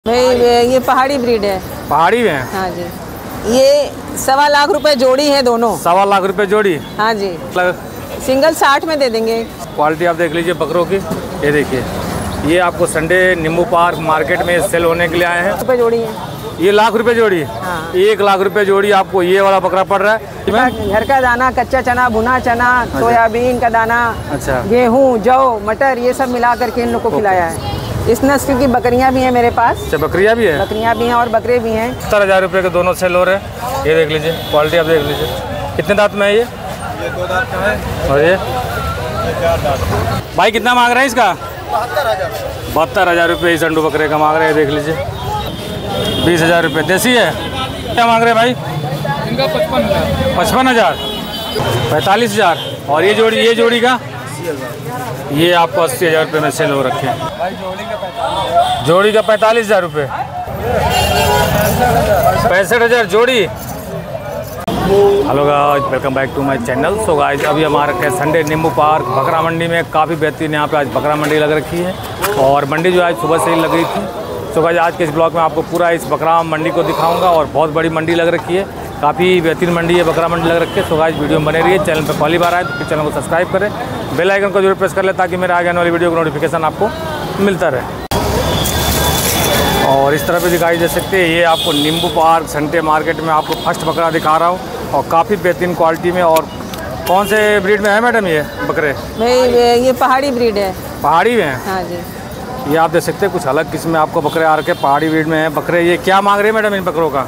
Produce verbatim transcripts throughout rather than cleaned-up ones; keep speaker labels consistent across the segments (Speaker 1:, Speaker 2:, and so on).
Speaker 1: भाई ये पहाड़ी ब्रीड है।
Speaker 2: पहाड़ी में?
Speaker 1: हाँ जी। ये सवा लाख रुपए जोड़ी है दोनों।
Speaker 2: सवा लाख रुपए जोड़ी?
Speaker 1: हाँ जी। सिंगल साठ में दे देंगे।
Speaker 2: क्वालिटी आप देख लीजिए बकरों की। ये देखिए, ये आपको संडे नींबू पार्क मार्केट में सेल होने के लिए आए हैं।
Speaker 1: रुपए जोड़ी है
Speaker 2: ये, लाख रुपए जोड़ी।
Speaker 1: हाँ।
Speaker 2: एक लाख रुपए जोड़ी आपको ये वाला बकरा पड़ रहा है।
Speaker 1: घर का दाना, कच्चा चना, भुना चना, सोयाबीन का दाना,
Speaker 2: अच्छा,
Speaker 1: गेहूँ, जौ, मटर, ये सब मिला करके इन लोग को खिलाया है। इस नस्ल की बकरियां भी हैं मेरे पास।
Speaker 2: अच्छा, बकरियां भी है?
Speaker 1: बकरियां भी हैं और बकरे भी हैं।
Speaker 2: सत्तर हजार रुपये के दोनों सेल हो रहे हैं। ये देख लीजिए, क्वालिटी आप देख लीजिए। कितने दांत में है ये?
Speaker 3: ये दो दांत का है।
Speaker 2: और ये
Speaker 3: चार दांत।
Speaker 2: भाई कितना मांग रहे हैं इसका?
Speaker 3: बहत्तर हजार
Speaker 2: बहत्तर हजार रुपये इस अंडू बकरे का मांग रहे हैं। देख लीजिए, बीस हजार रुपये देसी है। क्या मांग रहे हैं भाई?
Speaker 3: इनका पचपन हजार
Speaker 2: पचपन हजार पैंतालीस हजार और ये जोड़ी, ये जोड़ी का ये आपको अस्सी हजार रुपये में सेल हो रखे हैं।
Speaker 3: भाई जोड़ी का पैंतालीस
Speaker 2: जोड़ी का पैंतालीस हजार रुपये पैंसठ हजार जोड़ी। Hello guys, welcome back to my channel. So guys, अभी हमारा क्या संडे नींबू पार्क बकरा मंडी में काफ़ी बेहतरीन यहाँ पे आज बकरा मंडी लग रखी है और मंडी जो आज सुबह से ही लग रही थी। सो गाइस, आज के इस ब्लॉग में आपको पूरा इस बकरा मंडी को दिखाऊंगा और बहुत बड़ी मंडी लग रखी है, काफ़ी बेहतरीन मंडी है, बकरा मंडी लग रखी है। सो गाइस, वीडियो में बने रहिए। चैनल पर पहली बार आए तो चैनल को सब्सक्राइब करें, बेल आइकन को जरूर प्रेस कर ले ताकि मेरे आगे आने वाली वीडियो का नोटिफिकेशन आपको मिलता रहे। और इस तरह भी दिखाई दे सकते हैं, ये आपको नींबू पार्क संडे मार्केट में आपको फर्स्ट बकरा दिखा रहा हूँ और काफ़ी बेहतरीन क्वालिटी में। और कौन से ब्रीड में है मैडम ये बकरे?
Speaker 1: भाई ये पहाड़ी ब्रीड है।
Speaker 2: पहाड़ी में?
Speaker 1: हाँ जी।
Speaker 2: ये आप देख सकते हैं, कुछ अलग किस्म में आपको बकरे आ रखे, पहाड़ी ब्रीड में है बकरे। ये क्या मांग रहे हैं मैडम इन बकरों का?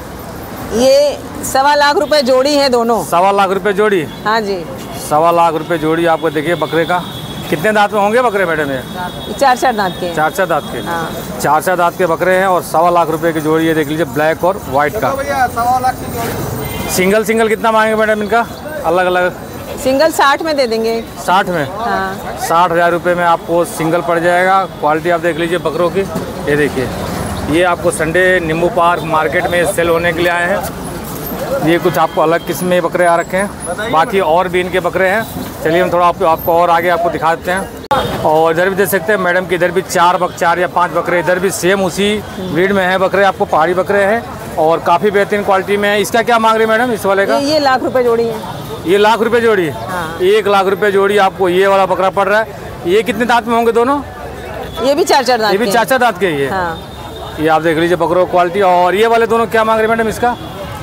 Speaker 1: ये सवा लाख रुपए जोड़ी है दोनों।
Speaker 2: सवा लाख रुपए जोड़ी?
Speaker 1: हाँ जी।
Speaker 2: सवा लाख रुपए जोड़ी आपको देखिए बकरे का। कितने दांत में होंगे बकरे मैडम ये?
Speaker 1: चार चार दांत के।
Speaker 2: चार चार दांत के?
Speaker 1: हाँ।
Speaker 2: चार चार दांत के बकरे हैं और सवा लाख रुपए की जोड़ी। ये देख लीजिए, ब्लैक और वाइट का।
Speaker 3: सवा लाख की जोड़ी।
Speaker 2: सिंगल सिंगल कितना मांगे मैडम इनका? अलग अलग
Speaker 1: सिंगल साठ में दे देंगे।
Speaker 2: साठ में?
Speaker 1: हाँ।
Speaker 2: साठ हजार रुपये में आपको सिंगल पड़ जाएगा। क्वालिटी आप देख लीजिए बकरों की। ये देखिए, ये आपको संडे नींबू पार्क मार्केट में सेल होने के लिए आए हैं। ये कुछ आपको अलग किस्म में बकरे आ रखे हैं, बाकी और भी इनके बकरे हैं। चलिए हम थोड़ा आपको आपको और आगे आपको दिखा देते हैं। और इधर भी देख सकते हैं मैडम की, इधर भी चार बक चार या पांच बकरे इधर भी सेम उसी ब्रीड में है बकरे, आपको पहाड़ी बकरे हैं और काफ़ी बेहतरीन क्वालिटी में है। इसका क्या मांग रही है मैडम इस वाले का?
Speaker 1: ये, ये लाख रुपए जोड़ी है।
Speaker 2: ये लाख रुपए जोड़ी?
Speaker 1: हाँ।
Speaker 2: एक लाख रुपए जोड़ी आपको ये वाला बकरा पड़ रहा है। ये कितने दांत में होंगे दोनों?
Speaker 1: ये भी चार चार दांत
Speaker 2: ये भी चार चार दांत के? ये
Speaker 1: हाँ।
Speaker 2: ये आप देख लीजिए बकरों क्वालिटी। और ये वाले दोनों क्या मांग रहे मैडम इसका?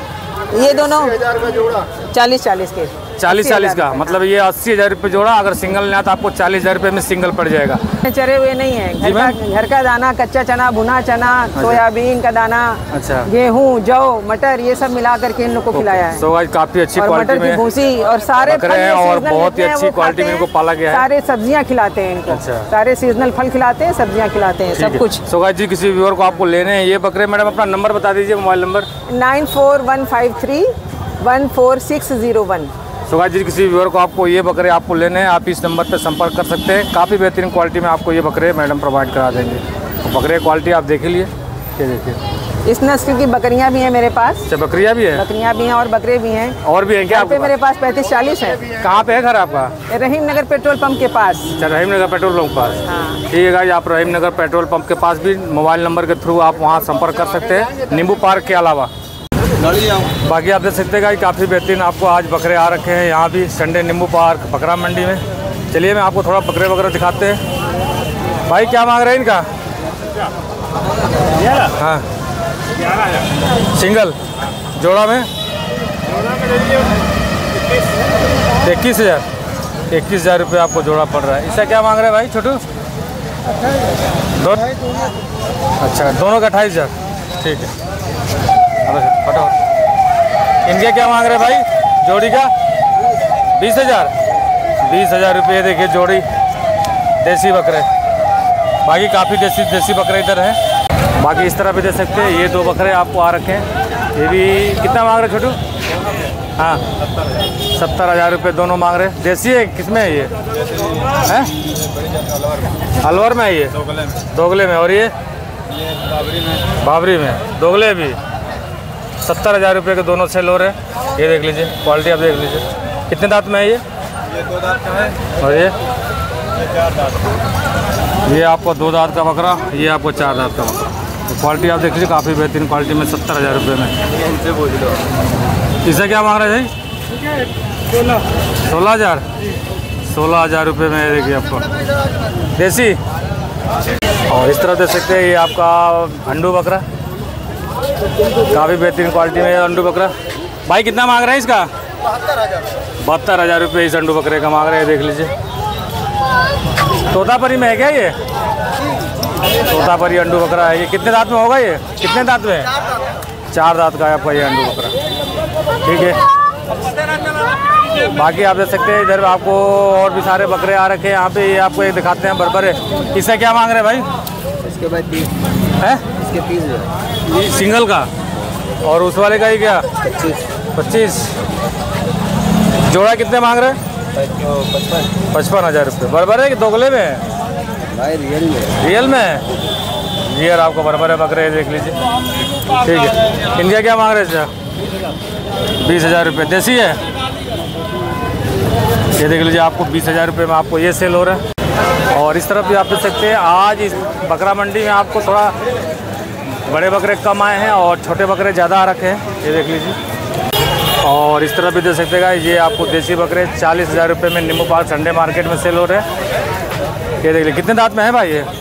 Speaker 1: ये दोनों
Speaker 3: हजार का जोड़ा।
Speaker 1: चालीस चालीस के।
Speaker 2: चालीस चालीस का मतलब ये अस्सी हजार रुपये जोड़ा। अगर सिंगल लेना तो आपको चालीस हजार रुपये में सिंगल पड़ जाएगा।
Speaker 1: चरे हुए नहीं है। घर का घर का दाना, कच्चा चना, भुना चना, सोयाबीन का दाना,
Speaker 2: अच्छा,
Speaker 1: गेहूँ, जौ, मटर, ये सब मिला करके इन लोग को खिलाया है।
Speaker 2: तो आज काफी अच्छी
Speaker 1: और
Speaker 2: क्वालिटी
Speaker 1: मटर की
Speaker 2: में
Speaker 1: भूसी और सारे
Speaker 2: बकरे हैं और बहुत ही अच्छी क्वालिटी में इनको पाला गया है।
Speaker 1: सारे सब्जियां खिलाते हैं इनको।
Speaker 2: अच्छा।
Speaker 1: सारे सीजनल फल खिलाते हैं, सब्जियां खिलाते हैं, सब कुछ।
Speaker 2: सो गाइस जी, किसी व्यूअर को आपको लेने हैं ये बकरे, मैडम अपना नंबर बता दीजिए, mobile number.
Speaker 1: Nine four one five three one four six zero one.
Speaker 2: So guys जी, किसी व्यूअर को आपको ये बकरे आपको लेने हैं, आप इस नंबर पर संपर्क कर सकते हैं। काफ़ी बेहतरीन क्वालिटी में आपको ये बकरे मैडम प्रोवाइड करा देंगे। तो बकरे क्वालिटी आप देख लिए, ये देखिए।
Speaker 1: इस नस्ल की बकरियां भी हैं मेरे पास।
Speaker 2: अच्छा, बकरियां भी है?
Speaker 1: बकरियां भी हैं और बकरे भी हैं।
Speaker 2: और भी हैं क्या आपके?
Speaker 1: मेरे पास पैंतीस चालीस है।
Speaker 2: कहाँ पे है घर आपका?
Speaker 1: रहीम नगर पेट्रोल पंप के पास।
Speaker 2: अच्छा, रहीम नगर पेट्रोल पंप के पास।
Speaker 1: हाँ।
Speaker 2: ठीक है गाइस, आप रहीम नगर पेट्रोल पंप के पास भी मोबाइल नंबर के थ्रू आप वहाँ संपर्क कर सकते हैं, नींबू पार्क के अलावा। बाकी आप देख सकते हैं गाइस, काफ़ी बेहतरीन आपको आज बकरे आ रखे हैं यहाँ भी संडे नींबू पार्क बकरा मंडी में। चलिए मैं आपको थोड़ा बकरे वगैरह दिखाते हैं। भाई क्या मांग रहे हैं इनका? हाँ, सिंगल जोड़ा में इक्कीस हज़ार इक्कीस हज़ार रुपये आपको जोड़ा पड़ रहा है। इसका क्या मांग रहे हैं भाई छोटू? दो अच्छा, दोनों का अट्ठाईस हज़ार ठीक है। फटाफट इनके क्या मांग रहे हैं भाई जोड़ी का? बीस हज़ार बीस हज़ार रुपये देखिए जोड़ी, देसी बकरे। बाकी काफ़ी देसी देसी बकरे इधर हैं। बाकी इस तरह भी दे सकते हैं, ये दो बकरे आपको आ रखे हैं। ये भी कितना मांग रहे छोटू? हाँ, सत्तर हज़ार रुपये दोनों मांग रहे हैं। देसी है? किसमें है ये? हैं अलवर में है ये? दोगले में। और ये
Speaker 3: बाबरी में।
Speaker 2: बाबरी में दोगले भी। सत्तर हज़ार रुपये के दोनों सेल हो रहे हैं। ये देख लीजिए, क्वालिटी आप देख लीजिए। कितने दांत में है ये?
Speaker 3: ये दो दांत का है।
Speaker 2: और ये
Speaker 3: ये चार दांत।
Speaker 2: ये आपको दो दांत का बकरा, ये आपको चार दांत का बकरा। क्वालिटी आप देख लीजिए, काफ़ी बेहतरीन क्वालिटी में सत्तर हज़ार रुपये में।
Speaker 3: इनसे बोल दो।
Speaker 2: इसे क्या मांग रहे हैं भाई? सोलह हज़ार सोलह हज़ार रुपये में ये देखिए आपको देसी। और इस तरह देख सकते हैं ये आपका अंडू बकरा, काफ़ी बेहतरीन क्वालिटी में अंडू बकरा। भाई कितना मांग रहे हैं इसका?
Speaker 3: बहत्तर हज़ार
Speaker 2: बहत्तर हज़ार रुपये इस अंडू बकरे का मांग रहे हैं, देख लीजिए। तोतापरी में है क्या ये? तोतापरी अंडू बकरा है। ये कितने दांत में होगा? ये कितने दांत में है? चार दांत का है आपका ये अंडू बकरा, ठीक है। बाकी आप देख सकते हैं इधर आपको और भी सारे बकरे आ रखे हैं यहाँ पे। ये आपको ये दिखाते हैं बरबरे। इससे क्या मांग रहे हैं भाई?
Speaker 3: इसके बाद तीस
Speaker 2: है,
Speaker 3: इसके तीस हज़ार
Speaker 2: ये सिंगल का। और उस वाले का ही क्या?
Speaker 3: पच्चीस
Speaker 2: पच्चीस। जोड़ा कितने मांग रहे हैं?
Speaker 3: पचपन
Speaker 2: पचपन हज़ार रुपये। बरबरे कि दोगले में है?
Speaker 3: भाई रियल में
Speaker 2: रियल में रियल आपको बरबरे बकरे देख लीजिए, ठीक है। इनका क्या मांग रहे हैं? बीस हज़ार रुपये। देसी है ये, देख लीजिए आपको बीस हज़ार रुपये में आपको ये सेल हो रहा है। और इस तरफ भी आप देख सकते हैं आज इस बकरा मंडी में आपको थोड़ा बड़े बकरे कम आए हैं और छोटे बकरे ज़्यादा आ रखे हैं, ये देख लीजिए। और इस तरफ भी देख सकते हैं ये आपको देसी बकरे चालीस हज़ार रुपये में नींबू पार्क संडे मार्केट में सेल हो रहे हैं, ये देख लीजिए। कितने दांत में है भाई ये?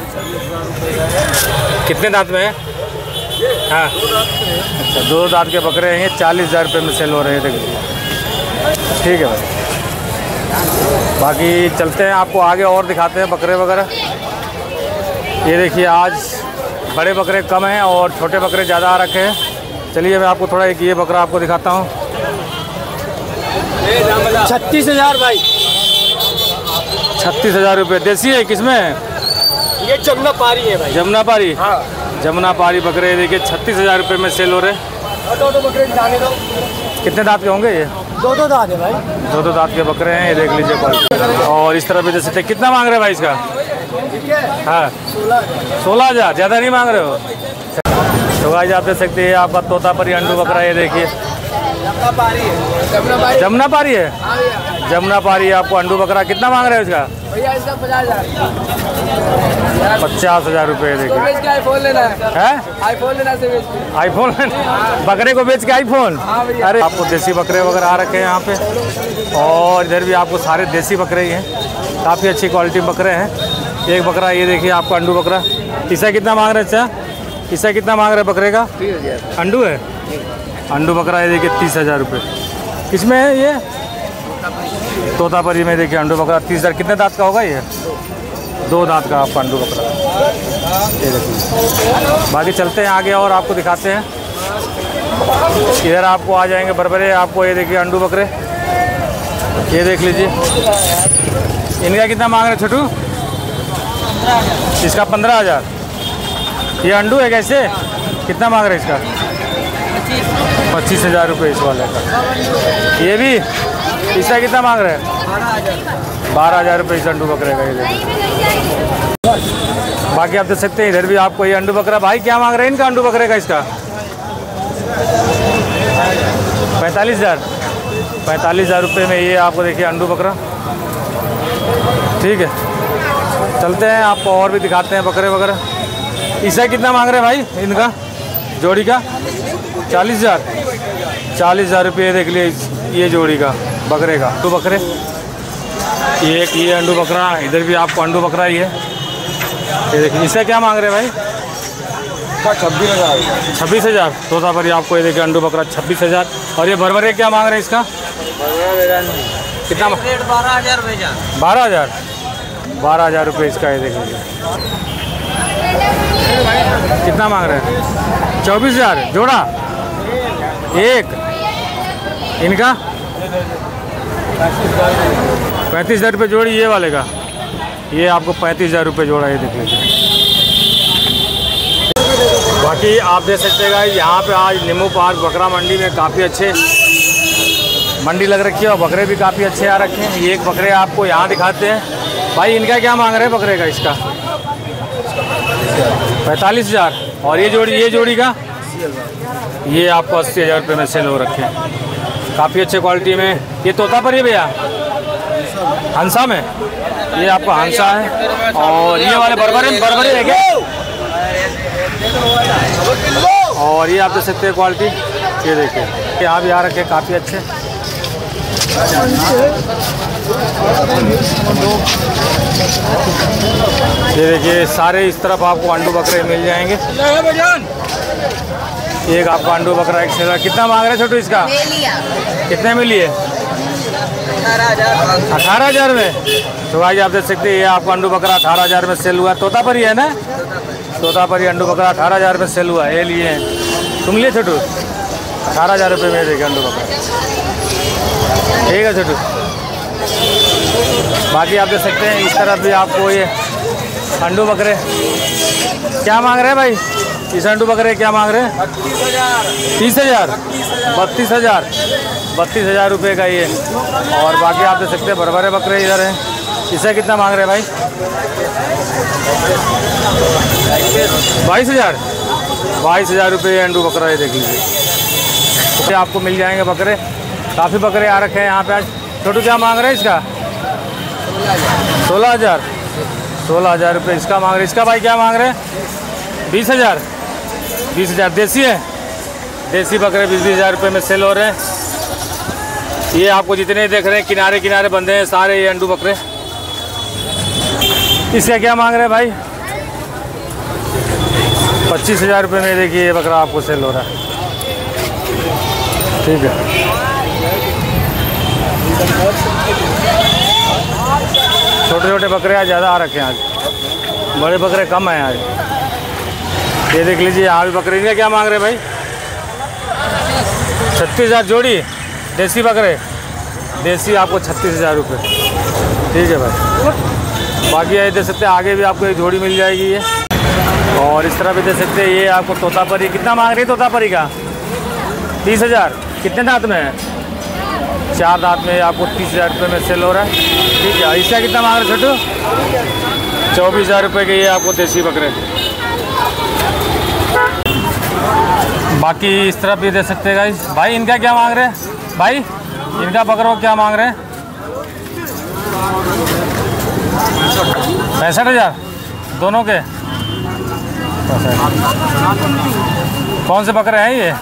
Speaker 2: कितने दांत में है? हाँ अच्छा, दो दांत के बकरे हैं, ये चालीस हज़ार रुपये में सेल हो रहे हैं, देख लीजिए, ठीक है भाई। बाकी चलते हैं आपको आगे और दिखाते हैं बकरे वगैरह। ये देखिए आज बड़े बकरे कम हैं और छोटे बकरे ज़्यादा आ रखे हैं। चलिए मैं आपको थोड़ा एक ये बकरा आपको दिखाता हूँ।
Speaker 3: छत्तीस हज़ार भाई,
Speaker 2: छत्तीस हज़ार रुपये। देसी है, किसमें है?
Speaker 3: ये जमुना पारी है भाई।
Speaker 2: जमुना पारी।
Speaker 3: हाँ
Speaker 2: जमुना पारी बकरे देखिए छत्तीस हज़ार रुपये में सेल हो रहे हैं।
Speaker 3: दो दो बकरे जाने दो।
Speaker 2: कितने दांत के होंगे ये?
Speaker 3: दो दो दांत है भाई,
Speaker 2: दो दो दांत के बकरे हैं, ये देख लीजिए क्वालिटी। और इस तरह भी देख सकते हैं। कितना मांग रहे हैं भाई इसका? हाँ सोलह हज़ार। ज़्यादा नहीं मांग रहे हो? तो गाइस आप देख सकते हैं आपका तोतापरी अंडू बकरा, ये देखिए
Speaker 3: जमुना पारी है।
Speaker 2: जमुना पारी है, जमुना पारी आपको अंडू बकरा। कितना मांग रहे हो इसका?
Speaker 3: भैया इसका पचास हज़ार
Speaker 2: पचास हज़ार रुपये देखिए।
Speaker 3: आईफोन लेना है,
Speaker 2: है
Speaker 3: आईफोन लेना है।
Speaker 2: आईफोन बकरे को बेच के आईफोन। अरे आपको देसी बकरे वगैरह आ रखे हैं यहाँ पे। और इधर भी आपको सारे देसी बकरे ही हैं, काफ़ी अच्छी क्वालिटी बकरे हैं। एक बकरा ये देखिए आपका अंडू बकरा। इसका कितना मांग रहे हैं? अच्छा इसका कितना मांग रहे हैं बकरे का? अंडू है, अंडू बकरा ये देखिए तीस हज़ार रुपये। किसमें है ये? तोतापरी में देखिए अंडू बकरा तीस हज़ार। कितने दांत का होगा ये? दो दांत का आपका अंडू बकरा, ये देखिए। बाकी चलते हैं आगे और आपको दिखाते हैं। इधर आपको आ जाएंगे बरबरे, आपको ये देखिए अंडू बकरे, ये देख लीजिए। इनका कितना मांग रहे हैं छोटू? इसका पंद्रह हज़ार। ये अंडू है कैसे? कितना मांग रहे हैं इसका? पच्चीस हज़ार रुपये इस वाले का। ये भी इसका कितना मांग रहे हैं? बारह हज़ार रुपये इस अंडू बकरे का, ये देखिए। बाकी आप देख सकते हैं इधर भी आपको ये अंडू बकरा। भाई क्या मांग रहे हैं इनका अंडू बकरे का? इसका पैंतालीस हज़ार पैंतालीस हज़ार रुपये में ये आपको देखिए अंडू बकरा, ठीक है। चलते हैं आपको और भी दिखाते हैं बकरे वगैरह। इसका कितना मांग रहे हैं भाई इनका जोड़ी का? चालीस हज़ार चालीस हज़ार रुपये देख लिए ये जोड़ी का बकरे का। अंडू बकरे ये एक ये अंडू बकरा, इधर भी आपको अंडू बकरा ही है, ये देखिए। इसका क्या मांग रहे हैं भाई?
Speaker 3: छब्बीस हज़ार
Speaker 2: छब्बीस हज़ार तोतापरी आपको ये देखिए अंडू बकरा छब्बीस हज़ार। और ये बरबरे क्या मांग रहे हैं इसका? कितना?
Speaker 3: बारह हज़ार भेजा।
Speaker 2: बारह हज़ार बारह हज़ार रुपये इसका, ये देख लीजिए। कितना मांग रहे हैं? चौबीस हज़ार जोड़ा एक। इनका पैंतीस हज़ार रुपये जोड़ी, ये वाले का ये आपको पैंतीस हज़ार रुपये जोड़ा, ये देख लीजिए। बाकी आप देख सकते हैं यहाँ पे आज नींबू पार्क बकरा मंडी में काफ़ी अच्छे मंडी लग रखी है और बकरे भी काफ़ी अच्छे आ रखे हैं। ये एक बकरे आपको यहाँ दिखाते हैं। भाई इनका क्या मांग रहे हैं बकरे का? इसका पैंतालीस हज़ार। और ये जोड़ी ये जोड़ी का ये आपको अस्सी हज़ार रुपये में सेल हो रखे हैं, काफ़ी अच्छे क्वालिटी में। ये तोतापरी भैया हंसा में, ये आपका हंसा है। और ये वाले बरबरे बरबरे है क्या? और ये आप देख सकते हैं क्वालिटी, ये देखिए यहाँ भी आ रखे काफ़ी अच्छे। ये देखिए सारे इस तरफ आपको अंडू बकरे मिल जाएंगे। एक आपका अंडू बकरा एक सेला कितना मांग रहे हैं छोटू इसका? कितने में लिए? अठारह हज़ार में। तो भाई आप देख सकते हैं ये आपका अंडू बकरा अठारह हज़ार में सेल हुआ। तोता परी है ना? तोता परी अंडू बकरा अठारह हज़ार में सेल हुआ। ये लिए हैं तुम लिए छोटू? अठारह हज़ार रुपये में देखिए अंडू बकरा। ठीक है छोटू। बाकी आप देख सकते हैं इस तरफ भी आपको ये अंडू बकरे क्या मांग रहे हैं भाई? इस अंडू बकरे क्या मांग रहे हैं? तीस हज़ार बत्तीस हज़ार बत्तीस हज़ार रुपये का ये। और बाकी आप देख सकते हैं बड़े बड़े बकरे इधर हैं। इसे कितना मांग रहे हैं भाई? बाईस हज़ार बाईस हज़ार रुपये अंडू बकरा ये देख लीजिए। आपको मिल जाएंगे बकरे, काफ़ी बकरे आ रखे हैं यहाँ पे आज। छोटू क्या मांग रहे हैं इसका? सोलह हज़ार सोलह हज़ार रुपये इसका मांग रहे। इसका भाई क्या मांग रहे हैं? बीस हज़ार बीस हज़ार देसी है। देसी बकरे बीस बीस हज़ार रुपये में सेल हो रहे हैं। ये आपको जितने देख रहे हैं किनारे किनारे बंधे हैं सारे ये अंडू बकरे। इसका क्या मांग रहे हैं भाई? पच्चीस हज़ार रुपये में देखिए ये बकरा आपको सेल हो रहा है। ठीक है। छोटे छोटे बकरे आज ज़्यादा आ रखे हैं, आज बड़े बकरे कम हैं आज। ये देख लीजिए यहाँ भी बकरे। इनका क्या मांग रहे हैं भाई? छत्तीस हज़ार जोड़ी देसी बकरे। देसी आपको छत्तीस हज़ार रुपये। ठीक है भाई। बाकी ये देख सकते हैं आगे भी आपको एक जोड़ी मिल जाएगी ये। और इस तरह भी देख सकते हैं ये आपको तोता परी कितना मांग रही है? तोता परी का तीस हज़ार। कितने दांत में है? चार दांत में आपको तीस हज़ार रुपये में सेल हो रहा है। ठीक है। इसका कितना मांग रहे छोटू? चौबीस हज़ार रुपये के ये आपको देसी बकरे। बाकी इस तरफ भी दे सकते हैं गाइस। भाई इनका क्या मांग रहे हैं भाई? इनका बकरों क्या मांग रहे हैं? पैंसठ हज़ार दोनों के। कौन से बकरे हैं ये?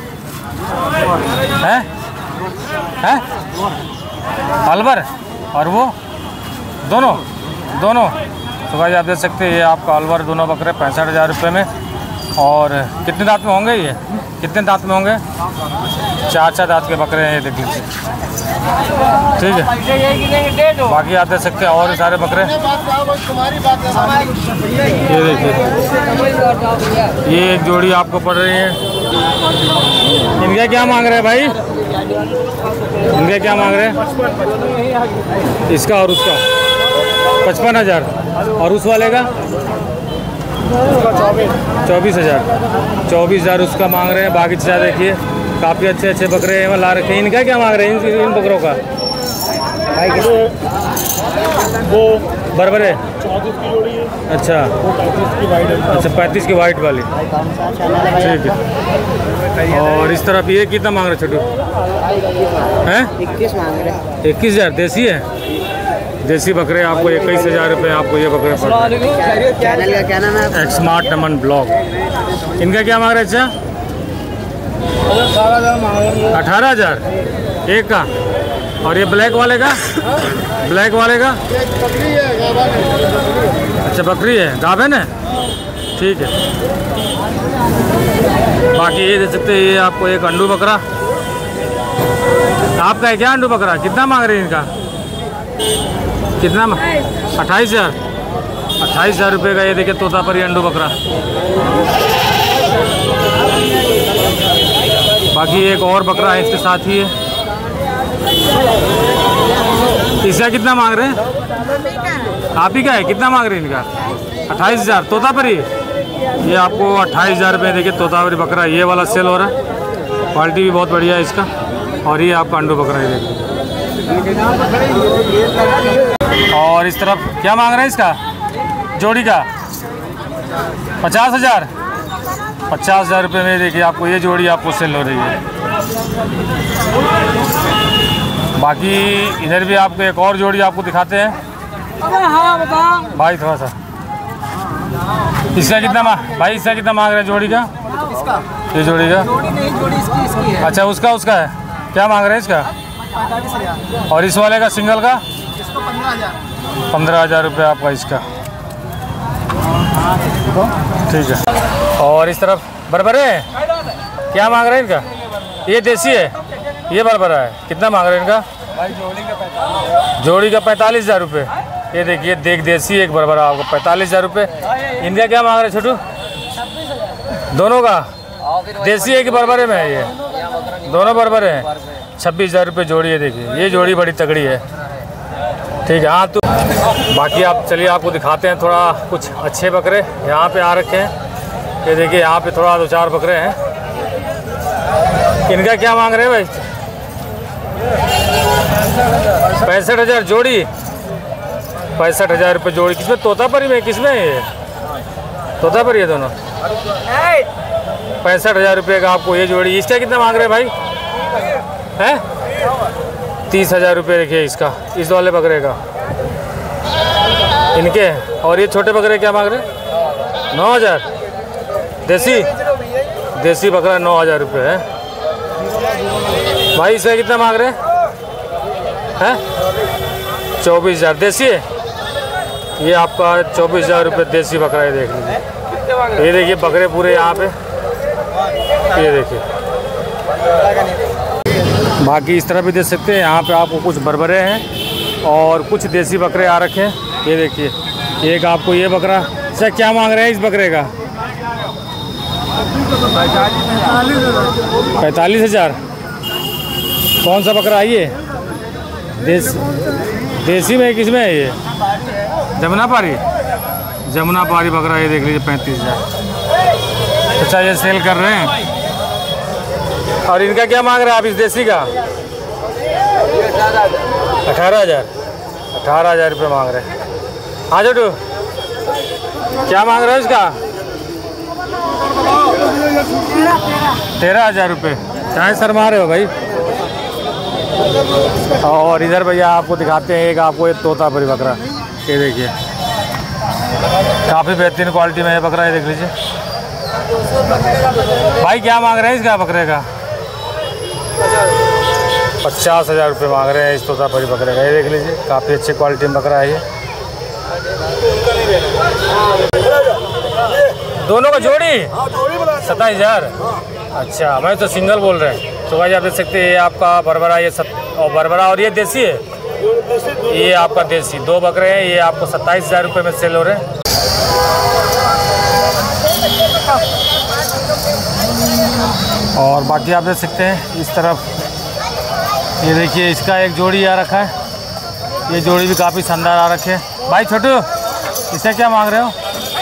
Speaker 2: हैं हैं अलवर और वो दोनों दोनों तो भाई आप देख सकते हैं ये आपका अलवर दोनों बकरे पैंसठ हज़ार रुपये में। और कितने दांत में होंगे ये? कितने दांत में होंगे? चार चार दांत के बकरे हैं ये देख लीजिए। ठीक है। बाकी आप देख सकते हैं और सारे बकरे। ये देखिए ये एक जोड़ी आपको पड़ रही है। इनका क्या मांग रहे हैं भाई? इनका क्या मांग रहे हैं? इसका और उसका पचपन हज़ार और उस वाले का चौबीस हज़ार चौबीस हज़ार उसका मांग रहे हैं। बाकी चीज़ देखिए काफ़ी अच्छे अच्छे बकरे ला रखे हैं। इनका क्या मांग रहे हैं? इन, इन बकरों का वो बरबरे अच्छा अच्छा पैंतीस की वाइट वाली। ठीक है। और इस तरफ ये कितना मांग रहे छोटू? हैं इक्कीस मांग रहे हैं। इक्कीस हज़ार देसी है। देसी बकरे आपको इक्कीस हज़ार रुपये आपको ये बकरे पड़ रहे हैं। चैनल का क्या नाम है? Smart Naman blog. इनका क्या मांग रहे हैं? अच्छा अठारह हज़ार एक का। और ये ब्लैक वाले का? ब्लैक वाले का अच्छा बकरी है गाभिन है। ठीक है। बाकी ये देख सकते हैं ये आपको एक अंडू बकरा आपका है क्या? अंडू बकरा कितना मांग रहे हैं इनका? कितना? अट्ठाईस हज़ार अट्ठाईस हज़ार रुपये का ये देखिए तोता परी अंडू बकरा। बाकी एक और बकरा है इसके साथ ही है। इसका कितना मांग रहे हैं? आप ही का है? कितना मांग रहे हैं इनका? अट्ठाईस हज़ार तोता परी। ये आपको अट्ठाईस हज़ार रुपये देखिए तोता परी बकरा ये वाला सेल हो रहा है। क्वालिटी भी बहुत बढ़िया है इसका। और ये आपका अंडू बकरा है देखिए। और इस तरफ क्या मांग रहे हैं इसका? जोड़ी का पचास हज़ार पचास हज़ार रुपये में देखिए आपको ये जोड़ी आपको सेल हो रही है। बाकी इधर भी आपको एक और जोड़ी आपको दिखाते हैं। हाँ बता भाई थोड़ा सा इसका कितना मांग भाई, इसका कितना मांग रहे हैं जोड़ी का?
Speaker 3: इसका
Speaker 2: ये जोड़ी का
Speaker 3: जोड़ी नहीं, जोड़ी इसकी इसकी है।
Speaker 2: अच्छा, उसका उसका है, क्या मांग रहे हैं इसका?
Speaker 3: पैंतालीस हजार।
Speaker 2: और इस वाले का सिंगल का
Speaker 3: इसको पंद्रह हजार।
Speaker 2: पंद्रह हज़ार रुपये आपका इसका। ठीक है। और इस तरफ बरबरे हैं, क्या मांग रहे हैं इनका? ये देसी है, ये बरबरा है, कितना मांग रहे हैं इनका?
Speaker 3: भाई जोड़ी का पैंतालीस।
Speaker 2: जोड़ी का पैंतालीस हज़ार रुपये। ये देखिए, देख देसी एक बरबरा आपको पैंतालीस हज़ार रुपये। इनका क्या मांग रहे हैं छोटू? दोनों का देसी है कि बरबरे में है? ये दोनों बरबरे हैं, छब्बीस हज़ार रुपये जोड़ी है। देखिए, ये जोड़ी बड़ी तगड़ी है। ठीक है। हाँ, तो बाकी आप चलिए आपको दिखाते हैं थोड़ा कुछ अच्छे बकरे यहाँ पे आ रखे हैं। ये देखिए, यहाँ पे थोड़ा दो चार बकरे हैं। इनका क्या मांग रहे हैं भाई? पैंसठ हज़ार जोड़ी, पैंसठ हज़ार रुपये जोड़ी। किसमें तोतापरी में, किसमें है ये? तोतापरी है दोनों। पैंसठ हज़ार रुपये का आपको ये जोड़ी। इसका कितना मांग रहे हैं भाई? हैं तीस हज़ार रुपये देखिए इसका, इस वाले बकरे का इनके। और ये छोटे बकरे क्या मांग रहे हैं? नौ हज़ार। देसी देसी बकरा नौ हज़ार रुपये है भाई। इसका कितना मांग रहे हैं? हैं चौबीस हज़ार। देसी है ये आपका, चौबीस हज़ार रुपये देसी बकरा है। देख लीजिए, ये देखिए बकरे पूरे यहाँ पे, ये देखिए। बाकी इस तरह भी देख सकते हैं, यहाँ पे आपको कुछ बरबरे हैं और कुछ देसी बकरे आ रखे हैं। ये देखिए, एक आपको ये बकरा। सर क्या मांग रहे हैं इस बकरे का? पैंतालीस हज़ार। कौन सा बकरा है ये? देसी देसी में किसमें है ये? जमुना पारी। जमुना पारी बकरा, ये देख लीजिए पैंतीस हज़ार। अच्छा, ये सेल कर रहे हैं। और इनका क्या मांग रहे हैं आप इस देसी का? अठारह हज़ार। अठारह हज़ार रुपये मांग रहे हैं। हाँ छोटू, क्या मांग रहे हो इसका? तेरह हज़ार रुपये। चाहे शर्मा रहे हो भाई। और इधर भैया आपको दिखाते हैं एक आपको एक तोतापरी बकरा। ये देखिए, काफ़ी बेहतरीन क्वालिटी में है बकरा, ये देख लीजिए भाई। क्या मांग रहे हैं इसका बकरे का? पचास हज़ार रुपये मांग रहे हैं इस तोतापरी बकरे का। ये देख लीजिए, काफ़ी अच्छी क्वालिटी में बकरा है ये। दोनों का जोड़ी सत्ताईस हज़ार। अच्छा, मैं तो सिंगल बोल रहे हैं। तो भाई आप देख सकते हैं, ये आपका बरबरा, ये सत और बरबरा, और ये देसी है, ये आपका देसी। दो बकरे हैं, ये आपको सत्ताईस हज़ार रुपये में सेल हो रहे हैं। और बाकी आप देख सकते हैं इस तरफ, ये देखिए इसका एक जोड़ी आ रखा है। ये जोड़ी भी काफ़ी शानदार आ रखे हैं। भाई छोटू, इसे क्या मांग रहे हो?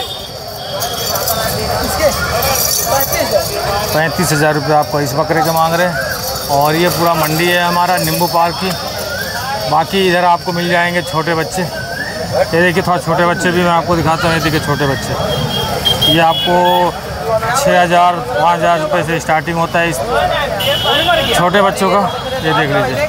Speaker 2: पैंतीस हज़ार रुपये आपको इस बकरे के मांग रहे हैं। और ये पूरा मंडी है हमारा नींबू पार्क की। बाकी इधर आपको मिल जाएंगे छोटे बच्चे। ये देखिए, थोड़ा छोटे बच्चे भी मैं आपको दिखाता हूँ। ये देखिए छोटे बच्चे, ये आपको छः हज़ार पाँच हज़ार रुपये से स्टार्टिंग होता है इस छोटे बच्चों का। ये देख लीजिए।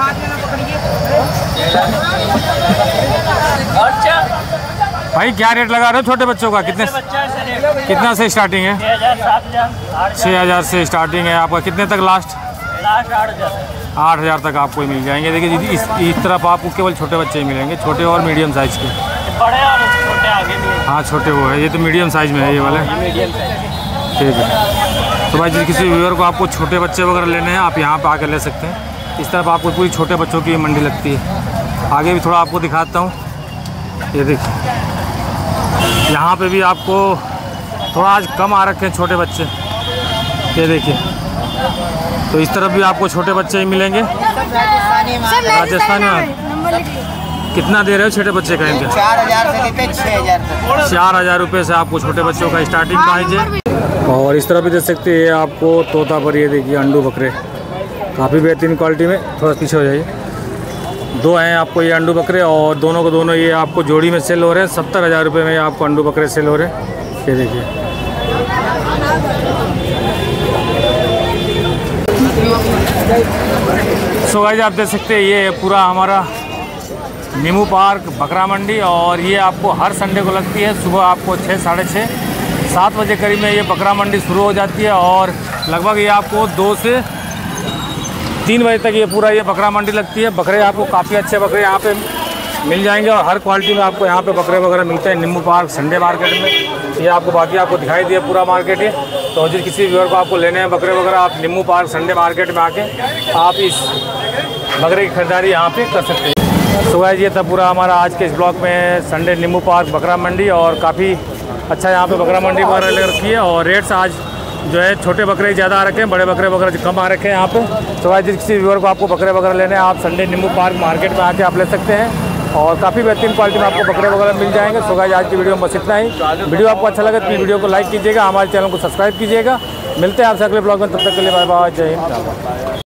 Speaker 2: भाई क्या रेट लगा रहे हो छोटे बच्चों का? कितने कितना से स्टार्टिंग है? छः हज़ार से स्टार्टिंग है आपका। कितने तक लास्ट? आठ हज़ार तक आपको मिल जाएंगे। देखिए इस, इस तरफ आपको केवल छोटे बच्चे ही मिलेंगे, छोटे और मीडियम साइज़ के।
Speaker 3: बड़े और छोटे आगे भी।
Speaker 2: हाँ, छोटे वो है, ये तो मीडियम साइज़ में है ये वाले। ठीक है। तो भाई जिस किसी व्यूअर को आपको छोटे बच्चे वगैरह लेने हैं, आप यहाँ पे आकर ले सकते हैं। इस तरफ आपको पूरी छोटे बच्चों की मंडी लगती है। आगे भी थोड़ा आपको दिखाता हूँ। ये देखिए, यहाँ पे भी आपको थोड़ा आज कम आ रखे हैं छोटे बच्चे। ये देखिए, तो इस तरफ भी आपको छोटे बच्चे ही मिलेंगे। राजस्थानी में कितना दे रहे हो छोटे बच्चे का? इनके
Speaker 3: चार हज़ार से लेकर छः हज़ार तक।
Speaker 2: चार हज़ार रुपये से आपको छोटे बच्चों का स्टार्टिंग प्राइस है। और इस तरह भी देख सकते हैं आपको तोतापरी। ये देखिए अंडू बकरे, काफ़ी बेहतरीन क्वालिटी में। थोड़ा पीछे हो जाइए। दो हैं आपको ये अंडू बकरे, और दोनों को दोनों ये आपको जोड़ी में सेल हो रहे हैं। सत्तर हज़ार रुपये में आपको अंडू बकरे सेल हो रहे हैं। ये देखिए, सो गाइस आप देख सकते हैं, ये पूरा हमारा नींबू पार्क बकरा मंडी। और ये आपको हर संडे को लगती है। सुबह आपको छः साढ़े छः सात बजे करीब में ये बकरा मंडी शुरू हो जाती है और लगभग ये आपको दो से तीन बजे तक ये पूरा ये बकरा मंडी लगती है। बकरे आपको काफ़ी अच्छे बकरे यहाँ पे मिल जाएंगे और हर क्वालिटी में आपको यहाँ पे बकरे वगैरह मिलते हैं। नींबू पार्क संडे मार्केट में ये आपको बाकी आपको दिखाई दिया पूरा मार्केट है। तो जिस किसी व्यूअर को आपको लेने हैं बकरे वगैरह, आप नींबू पार्क संडे मार्केट में आके आप इस बकरे की खरीदारी यहाँ पे कर सकते हैं। तो गाइस ये था पूरा हमारा आज के इस ब्लॉग में संडे नींबू पार्क बकरा मंडी, और काफ़ी अच्छा यहाँ पे बकरा मंडी वगैरह ले रखी है। और रेट्स आज जो है छोटे बकरे ज़्यादा आ रखे हैं, बड़े बकरे वगैरह कम आ रखे हैं यहाँ पे। तो गाइस जिस किसी व्यूअर को आपको बकरे वगैरह लेने हैं आप संडे नींबू पार्क मार्केट में आके आप ले सकते हैं और काफ़ी बेहतरीन क्वालिटी में आपको बकरे वगैरह मिल जाएंगे। सो गाइस आज की वीडियो में बस इतना ही। वीडियो आपको अच्छा लगे तो वीडियो को लाइक कीजिएगा, हमारे चैनल को सब्सक्राइब कीजिएगा। मिलते हैं आपसे अगले ब्लॉग में, तब तक के लिए बाय बाय, जय हिंद।